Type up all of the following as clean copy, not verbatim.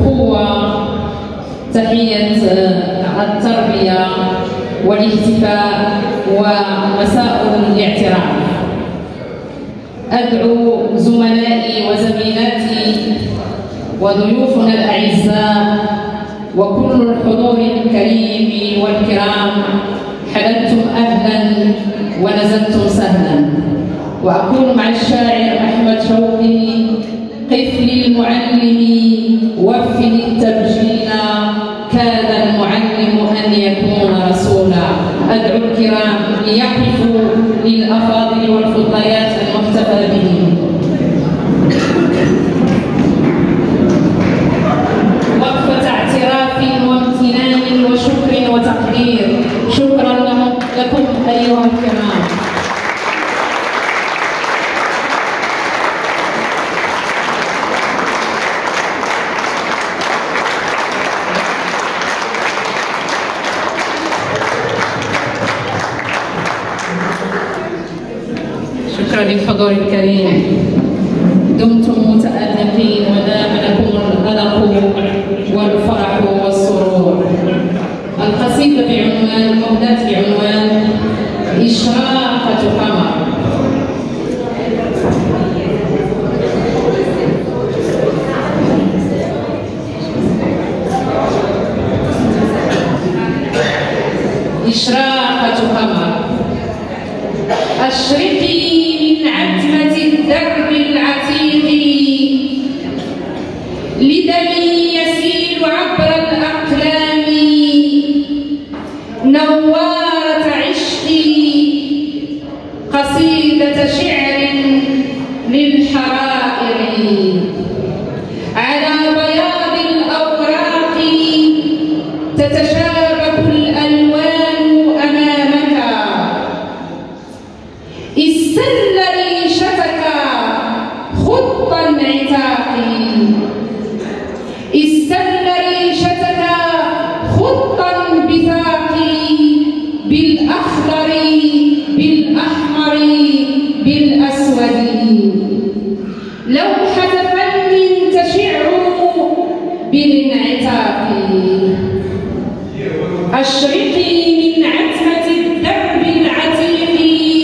الأخوة، تحية التربية والاحتفاء ومساء الاعتراف. أدعو زملائي وزميلاتي وضيوفنا الأعزاء وكل الحضور الكريم والكرام، حللتم أهلا ونزلتم سهلا. وأكون مع الشاعر أحمد شوقي: قف للمعلم وفن التبجيل، كاد المعلم أن يكون رسولا. أدعو الكرام ليقفوا للأفاضل والفضليات المحتفى بهم. وقفة اعتراف وامتنان وشكر وتقدير. شكرا لكم أيها الكرام. شكرا للحضور الكريم. دمتم متألقين ودام لكم القلق والفرح والسرور. القصيدة بعنوان المهداة بعنوان إشراقة قمر. إشراقة قمر. أشرقي من عتمة الدرب العتيق، لدمي يسيل عبر الأقلام، نوارة عشقي قصيدة شعر للحرائر، على بياض الأوراق تتشابك الألوان أمامك. استل ريشتك خط انعتاق، استل ريشتك خطا بثاق، بالأخضر بالأحمر بالأسود، لوحة فن تشع بالانعتاق. أشرقي من عتمة الدرب العتيق،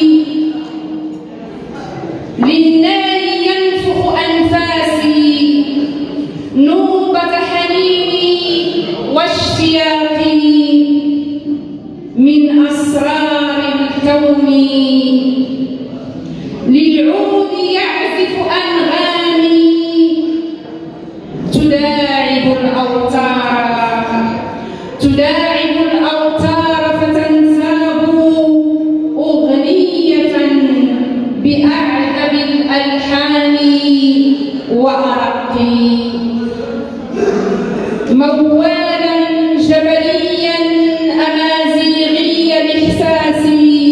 للنار ينفخ أنفاسي نوبة حنيني واشتياقي، من أسرار الكون للعود يعزف أنغامي، تداعب الأوتار تداعب الأوتار فتنساب أغنية بأعذب الألحان وأرق، موالا جبليا أمازيغي الإحساس،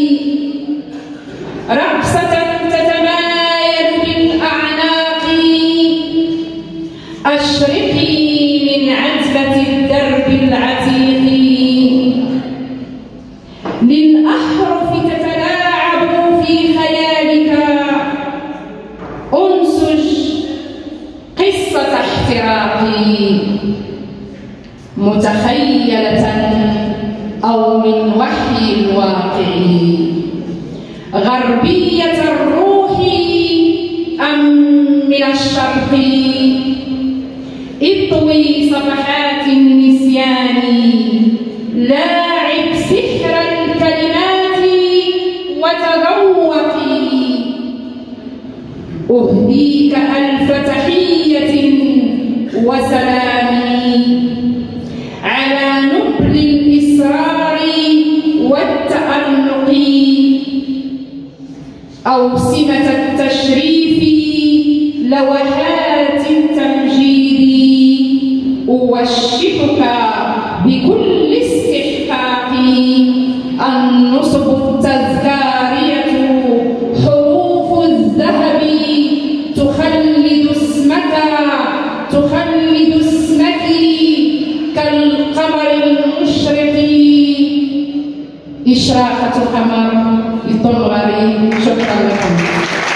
رقصة تتمايل بالأعناق. أشرقي من عتبة الدرب العتيق، للأحرف تتلاعب في خيالك، أنسج قصة احتراقي، متخيلة أو من وحي الواقع، غربية الروح أم من الشرق، اطوي صفحات النسيان، لاعب سحر الكلمات وتذوقي، أهديك ألف تحية وسلام، على نبل الإسرار والتألق، أوسمة التشريف لوحات التمجيد، أوشحك بكل استحقاق، النصب التذكارية حروف الذهب، تخلد اسمك كالقمر المشرق، إشراقة قمر لطلغري. شكرا لكم.